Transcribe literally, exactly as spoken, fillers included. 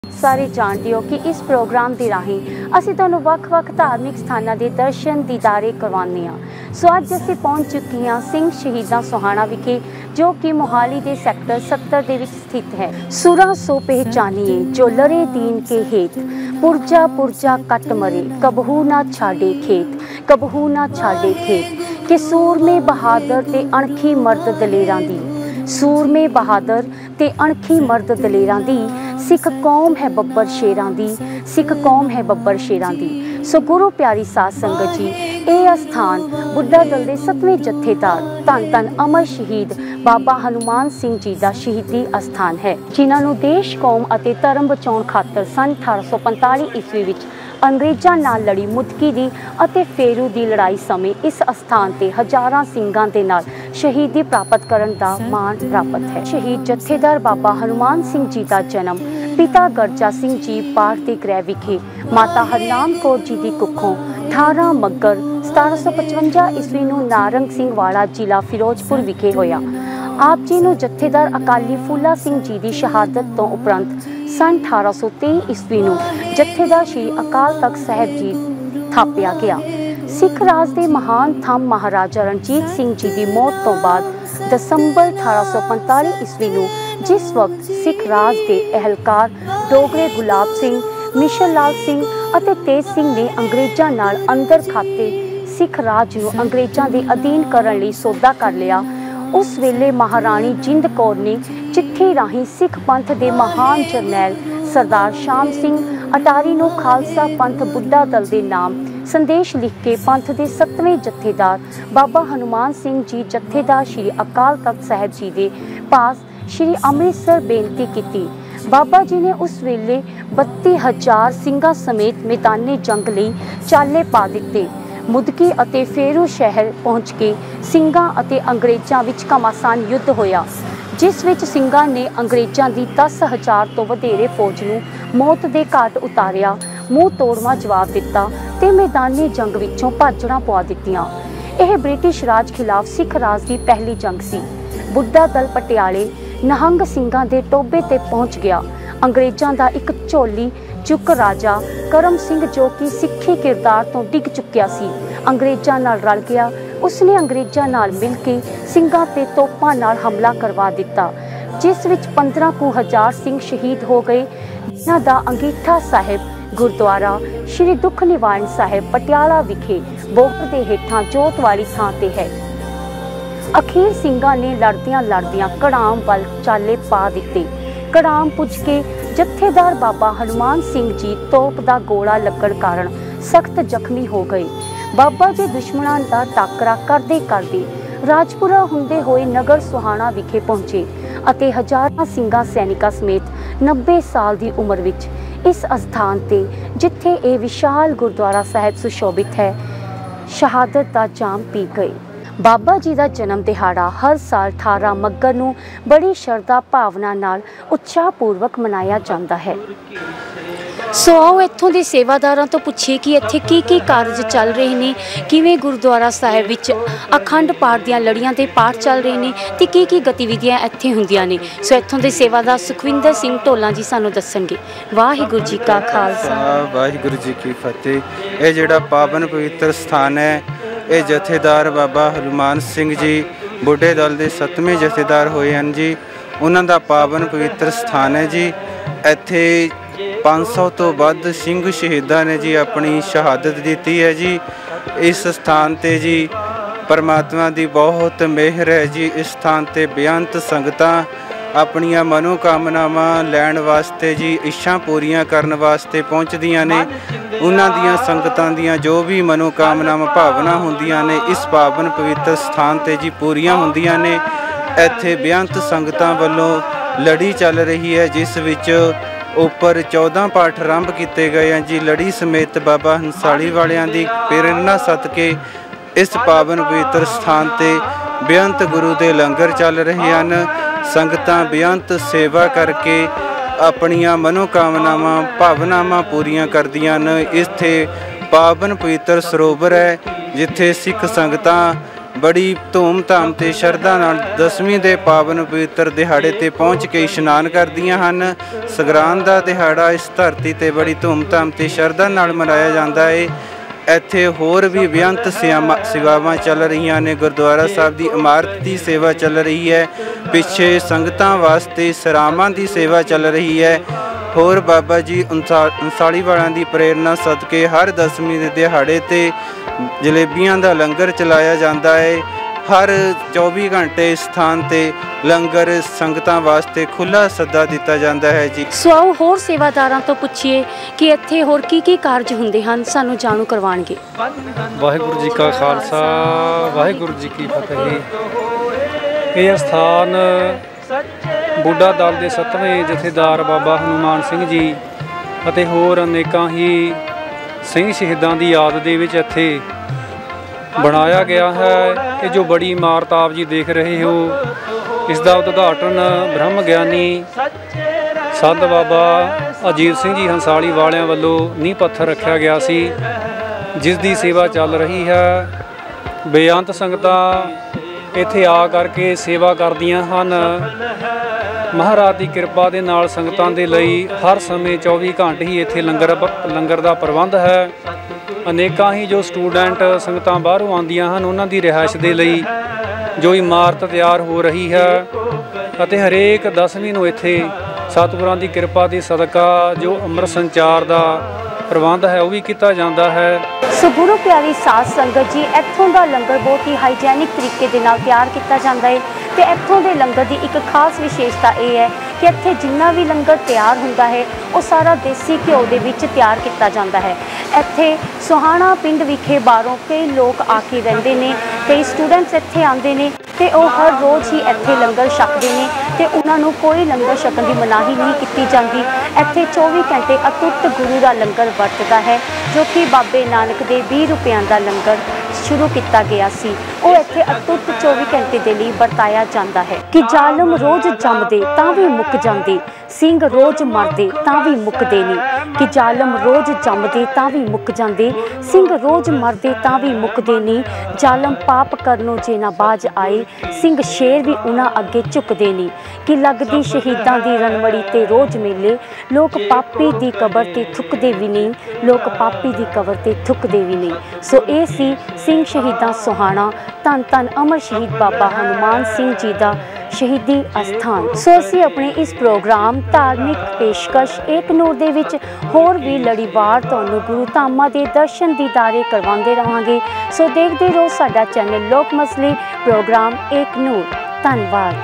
ਸਾਰੇ ਜਾਣਦੇ ਹੋ कि इस प्रोग्राम के राही ਅਸੀਂ ਤੁਹਾਨੂੰ ਵੱਖ-ਵੱਖ धार्मिक ਸਥਾਨਾਂ ਦੇ दर्शन दीदारे करवाने हाँ। सो अज ਅਸੀਂ पहुँच चुकी हाँ सिंह शहीदा सोहाना विखे जो कि मोहाली के सैक्टर सत्तर के स्थित है। सुरा सो पहचानिए जो लरे दीन के हेत, पुरजा पुरजा कट मरे कबहू ना छाड़े खेत, कबहू ना छाड़े खेत कि सूरमे बहादुर ते अणखी मर्द दलेरां दी, सूरमे बहादुर ते अणखी मर्द दलेरां दी, सिख कौम है बब्बर शेरां दी, सिख कौम है बब्बर शेरां दी। सो गुरु प्यारी साध संगत जी, यह अस्थान बुढ़ा दल के सतवें जत्थेदार धन धन अमर शहीद बाबा हनुमान सिंह जी का शहीदी अस्थान है, जिन्होंने देश कौम और धर्म बचाने खातर सन अठारह सौ पंताली ईस्वी विच अंग्रेज़ों नाल लड़ी मुदकी दी अते फेरू दी लड़ाई समय इस अस्थान ते हज़ारां सिंघां दे नाल शहीदी प्राप्त करन दा मान प्राप्त है। शहीद जत्थेदार बाबा हनुमान सिंह जी का जन्म पिता गरजा सिंह जी पाठ के गृह विखे माता हरनाम कौर जी की कुखों अठारह मगर सतारह सौ पचवंजा ईस्वी नूं नारंग सिंह वाला जिला फिरोजपुर विखे होया। आप जी नूं जत्थेदार अकाली फूला सिंह जी की शहादत तो उपरंत सन अठारह सौ तेई ईस्वी नूं जत्थेदार श्री अकाल तख्त साहिब जी थापिया गया। सिख राज के महान थंम महाराजा रणजीत सिंह जी की मौत तो बाद दसंबर अठारह सौ पंताली ईस्वी नूं जिस वक्त सिख राज के एहलकार डोगरे गुलाब सिंह, मिशन लाल सिंह और तेज सिंह ने अंग्रेज़ों नाल अंदर खाते सिख राज नूं अंग्रेज़ों के अधीन करने लई सौदा कर लिया, उस वेले महाराणी जिंद कौर ने चिट्ठी राही सिख पंथ के महान जरनैल सरदार शाम सिंह अटारी नूं खालसा पंथ बुढ़ा दल के नाम संदेश लिख के पंथ के सतवें जत्थेदार बाबा हनुमान सिंह जी जत्थेदार श्री अकाल तख्त साहिब जी के पास श्री अमृतसर बेनती की। बाबा जी ने उस वेले बत्ती हज़ार सिंघां समेत मैदाने जंग लई चाले पा दिते। मुदकी अते फेरू शहर पहुँच के सिंघां अते अंग्रेज़ां विच घमासान युद्ध होया, जिस विच सिंघां ने अंग्रेज़ां दी दस हज़ार तो वधेरे फौज नूं मौत दे घाट उतारिया, मूँह तोड़वा जवाब दिता ते मैदानी जंग विचों भाजड़ां पवा दित्तियां। यह ब्रिटिश राज खिलाफ सिख राज की पहली जंग सी। बुढ़ा दल पटियाले नहंग सिंघां दे टोबे ते पहुँच गया। अंग्रेज़ां दा एक झोली चुक राजा करम सिंह जो कि सिखी किरदार तो डिग चुकिया सी, अंग्रेज़ां नाल रल गया। उसने अंग्रेज़ां नाल मिल के सिंघां ते तोपां नाल हमला करवा दिता, जिस विच पंद्रह कु हज़ार सिंह शहीद हो गए, जिन्हां दा अंगीठा साहिब गुरुद्वारा श्री दुख निवारण साहिब पटियाला विखे बोगर दे हेठां जोत वाली थां ते है। अखीर सिंघां ने लड़दियां लड़दियां कड़ाम वल चाले पा दिते। कड़ाम पुज के जत्थेदार बाबा हनुमान सिंह जी तोप दा गोला लगण कारण सख्त जख्मी हो गए। बाबा जी दुश्मनां दा टाकरा करदे करदे राजपुरा हुंदे होए नगर सुहाना विखे पहुंचे अते हज़ारां सिंघां सैनिकां समेत नब्बे साल की उम्र विच इस अस्थान ते जिथे ये विशाल गुरुद्वारा साहिब सुशोभित है शहादत का जाम पी गए। बाबा जी का जन्म दिहाड़ा हर साल अठारह मगर नूं बड़ी शरधा भावना नाल उत्साहपूर्वक मनाया जाता है। सो आओ इत्थों के सेवादारां तो पुछिए कि इत्थे की की कारज चल रहे हैं, किवें गुरुद्वारा साहिब विच अखंड पाठ दीआं लड़ियां ते पाठ चल रहे हैं ते की की गतिविधियां इत्थे हुंदियां ने। सो इत्थों के सेवादार सुखविंदर सिंह ढोला जी सानूं दस्सणगे। वाहिगुरू जी का खालसा वाहिगुरू जी की फतेह। ये जिहड़ा पावन पवित्र स्थान है, ये जथेदार बाबा हनुमान सिंह जी बुढ़े दल के सतवें जथेदार होए हैं जी, उन्हां दा पावन पवित्र स्थान है जी। इत्थे पाँच सौ तो वध सिंह शहीदां ने जी अपनी शहादत दी है जी। इस स्थान ते जी परमात्मा की बहुत मेहर है जी। इस स्थान ते बेअंत संगतां अपनियां मनोकामनावां लैण वास्ते जी इच्छा पूरियां करन वास्ते पहुँचदियां ने। उन्हां दियां संगतां दियां जो भी मनोकामनावां भावना हुंदियां ने इस पावन पवित्र स्थान ते जी पूरियां हुंदियां ने। इत्थे बेअंत संगतां वल्लों लड़ी चल रही है, जिस विच उपर चौदह पाठ आरंभ किए गए हैं जी। लड़ी समेत बाबा हंसाली वालियां दी प्रेरणा सदके इस पावन पवित्र स्थान ते बेअंत गुरु के लंगर चल रहे हैं। संगतां बेअंत सेवा करके अपनियां मनोकामनावां भावनावां पूरियां करदियां न। इत्थे पावन पवित्र सरोवर है जिथे सिख संगतां बड़ी धूम-धाम ते शरधा नाल दसवीं दे पावन पवित्र दिहाड़े ते पहुँच के इशनान करदियां हन। संगरांद दा दिहाड़ा इस धरती ते बड़ी धूम-धाम ते शरधा नाल मनाया जाता है। ਇੱਥੇ ਹੋਰ भी बेअंत सेवावां चल रही ने। गुरुद्वारा साहब की इमारत की सेवा चल रही है। पिछे संगतां वास्ते सरावां की सेवा चल रही है। होर बाबा जी उनताली वालों की प्रेरणा सदके हर दसवीं के दिहाड़े ते जलेबियां का लंगर चलाया जाता है। हर चौबी घंटे इस स्थान ते लंगर संगतां वास्ते खुला सद्दा दिता जाता है जी। सो आओ होर सेवादारां तो पुछिए कि इत्थे होर की की कारज हुंदे हन, सानू जाणू करवाणगे। वाहिगुरू जी का खालसा वाहिगुरू जी की फतेह। ये स्थान बूढ़ा दल के सतवें जथेदार बाबा हनुमान सिंह जी ਅਤੇ ਹੋਰ अनेकां ही सिंह शहीदां की याद दे विच इत्थे बनाया गया है। ये जो बड़ी इमारत आप जी देख रहे हो, इसका उद्घाटन ब्रह्म ज्ञानी संत बाबा अजीत सिंह जी हंसाली वालियां वालों नींह पत्थर रखा गया सी, जिसकी सेवा चल रही है। बेअंत संगतां इत्थे आ करके सेवा करदियां हन। महाराज की कृपा दे नाल संगतां दे लई हर समय चौबी घंटे ही इत्थे लंगर लंगर का प्रबंध है। अनेकां ही जो स्टूडेंट संगतां बाहरों आंदियां हन, उन्हां दी रिहाइश दे लई जो इमारत तैयार हो रही है ਅਤੇ हरेक दसवीं नूं इत्थे सतगुरां दी कृपा दी सदका जो अमृत संचार का प्रबंध है वह भी किया जाता है। सो गुरु प्यारी साध संगत जी, इत्थों का लंगर बहुत ही हाईजैनिक तरीके दे नाल तैयार किया जाता है। तो इत्थों के लंगर की एक खास विशेषता यह है कि इत्थे जिन्ना भी लंगर तैयार होंदा है वो सारा देसी घ्यो दे विच तैयार किया जाता है। इत्थे सोहाना पिंड विखे बाहरों कई लोग आके रहिंदे ने, कई स्टूडेंट्स इत्थे आंदे ने ते वो हर रोज़ ही इत्थे लंगर छकते हैं ते उन्होंने कोई लंगर छकन की मनाही नहीं की जाती। इत्थे चौबी घंटे अतुट गुरु का लंगर वरतदा है, जो कि बाबे नानक दे बीस रुपया का लंगर शुरू किया गया सी, वो इत्थे अतुट चौबी घंटे के लिए वरताया जाता है। कि जालम रोज़ जमदे तां भी मुक जांदे, सिंह रोज़ मरदे तां भी मुकदे नहीं। कि जालम रोज़ जमदे तां भी मुक जांदे, सिंह रोज़ मरदे तां भी मुकदे नहीं। जालम पाप करनों जे ना बाज आए, सिंह शेर भी उन्हां अगे झुकदे नहीं। कि लगदी शहीदां दी रणमड़ी ते रोज़ मेले, लोग पापी दी कबर ते थुकदे भी नहीं, लोग पापी दी कबर ते थुकदे भी नहीं। सो ये सी सिंह शहीदां सोहाना, धन धन अमर शहीद बाबा हनुमान सिंह जी का शहीदी अस्थान। सो असीं अपने इस प्रोग्राम धार्मिक पेशकश एक नूर दे विच होर भी लड़ीवार तुहानूं गुरु धामां दे दर्शन दीदारे करवाते रहांगे। सो देखते रहो साडा चैनल लोक मसले प्रोग्राम एक नूर। धन्यवाद।